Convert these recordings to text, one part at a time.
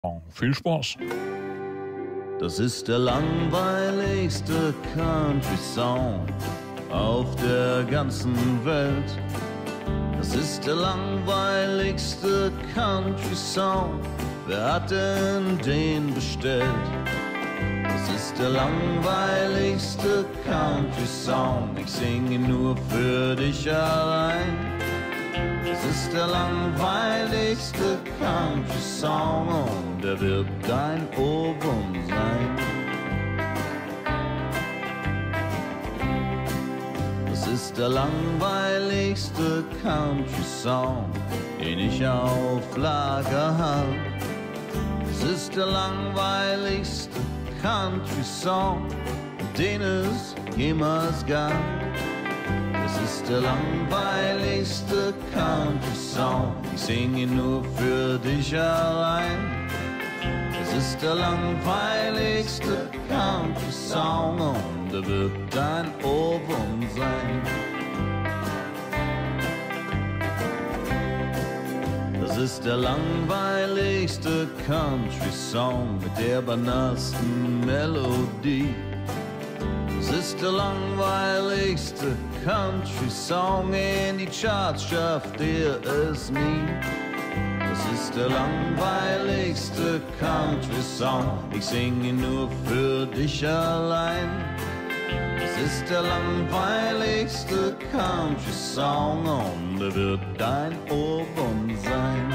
Viel Spaß. Das ist der langweiligste Country-Song auf der ganzen Welt. Das ist der langweiligste Country-Song. Wer hat denn den bestellt? Das ist der langweiligste Country-Song. Ich singe nur für dich allein. Es ist der langweiligste Country-Song und er wird dein Ohrwurm sein. Es ist der langweiligste Country-Song, den ich auf Lager hab. Es ist der langweiligste Country-Song, den es jemals gab. Es ist der langweiligste Country-Song, ich singe nur für dich allein. Es ist der langweiligste Country-Song und er wird dein Ohrwurm sein. Das ist der langweiligste Country-Song mit der banalsten Melodie. Es ist der langweiligste Country-Song, in die Charts schafft er es nie. Es ist der langweiligste Country-Song, ich singe nur für dich allein. Es ist der langweiligste Country-Song und er wird dein Ohrwurm sein.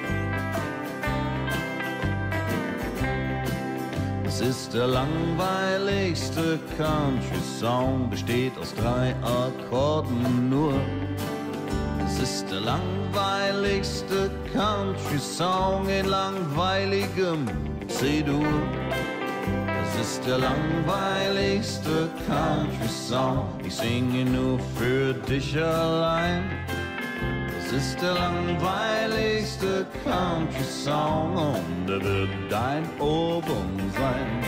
Es ist der langweiligste Country-Song, besteht aus 3 Akkorden nur. Es ist der langweiligste Country-Song in langweiligem C-Dur. Es ist der langweiligste Country-Song, ich singe nur für dich allein. Es ist der langweiligste Country-Song und er wird dein Ohrwurm sein.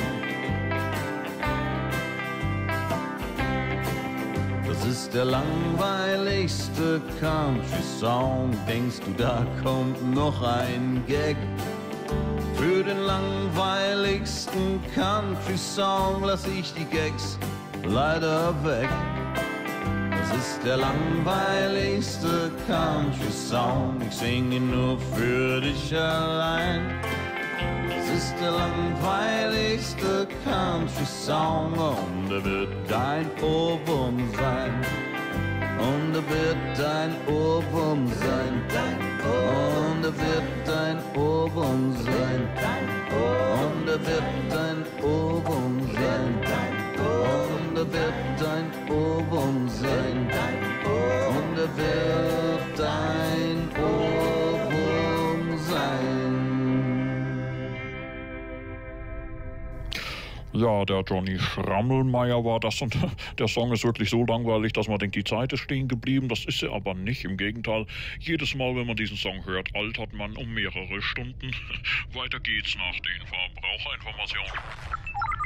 Das ist der langweiligste Country-Song, denkst du, da kommt noch ein Gag? Für den langweiligsten Country-Song lass ich die Gags leider weg. Es ist der langweiligste Country-Song, ich singe nur für dich allein. Es ist der langweiligste Country-Song und er wird dein Ohrwurm sein. Und er wird dein Ohrwurm sein. Und er wird dein Ohrwurm sein. Und er wird dein Ohrwurm sein. Und er wird dein Ohrwurm sein. Und er wird dein Ohrwurm sein. Ja, der Johnny Schrammelmeier war das und der Song ist wirklich so langweilig, dass man denkt, die Zeit ist stehen geblieben. Das ist sie aber nicht, im Gegenteil. Jedes Mal, wenn man diesen Song hört, altert man um mehrere Stunden. Weiter geht's nach den Verbraucherinformationen.